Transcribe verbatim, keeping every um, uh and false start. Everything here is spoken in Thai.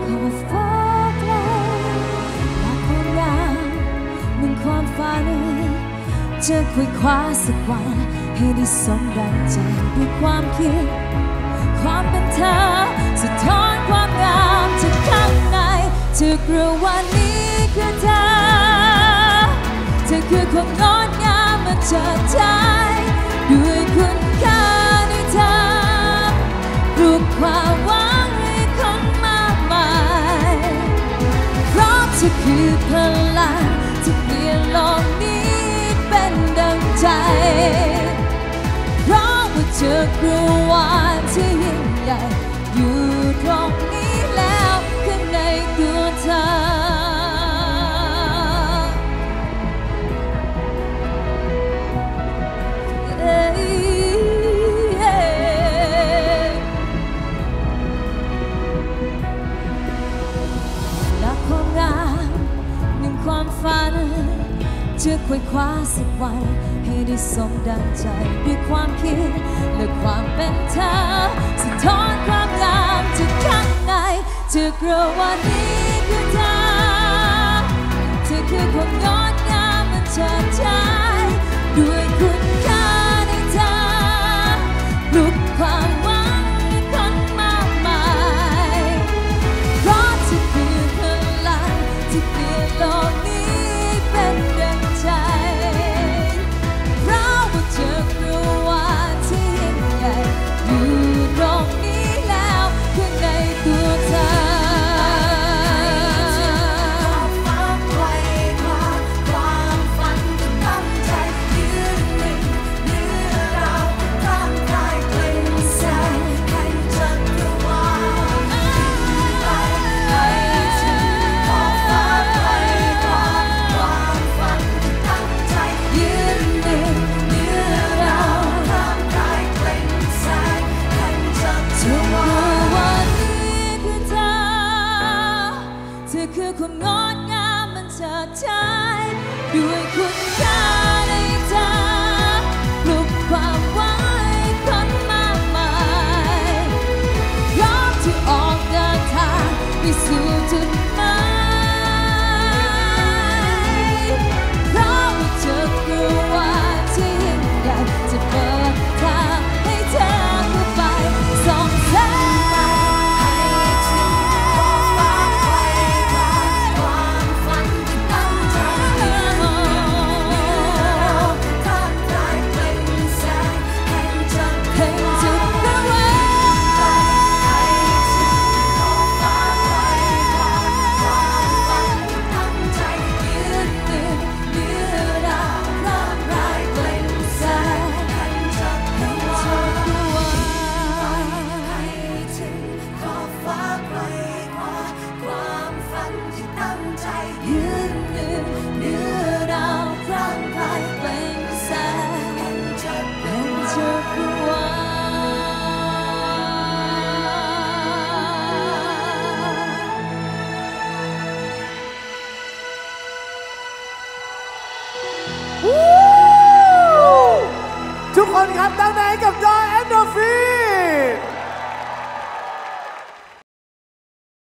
คำว่าฟ้าไกลและความยาวเหมือนความฝันจะคุยคว้าสักวันให้ได้สมดังใจด้วยความคิดความเป็นเธอสะท้อนความงามจากข้างในเธอกลัววันนี้คือเธอเธอคือความงดงามมาจากใจด้วยคุณค่าในเธอปลุกความหวังให้คนมากมายเพราะเธอคือพลังที่เปลี่ยนโลกนี้เป็นดังใจเพราะว่าเธอกลัววันที่ยิ่งใหญ่อยู่ตรงนี้แล้วข้างในตัวเธอความฝันจะควยคว้าสักวันให้ได้สมดังใจด้วยความคิดและความเป็นเธอสะท้อนความงามจากข้างในจะกลัววันนี้คือเธอเธอคือความงดงามมันเชิดชายด้วยคุณค่าในเธอปลุกความหวังให้คนมากมายเพราะเธอคือพลังที่เปลี่ยนโลกนี้เป็นดังใจเพราะว่าเธอกลัววันที่ยิ่งใหญ่อยู่ตรงนี้แล้วข้างในตัวเธอความฝันจะตั้งใจยืนหนึ่งเหนือเราร่างกายเปล่งแสงให้จักรวาลไปให้ถึงขอบฟ้าไกลกว่าความฝันจะตั้งใจยืนหนึ่งเหนือเราร่างกายเปล่งแสงให้จักรวาลวันนี้คือเธอเธอคือความงดงามมันเฉิดฉายด้วยคุณค่าในเธอปลุกความหวังให้คนมากมายพร้อมที่ออกเดินทางไปสู่จุด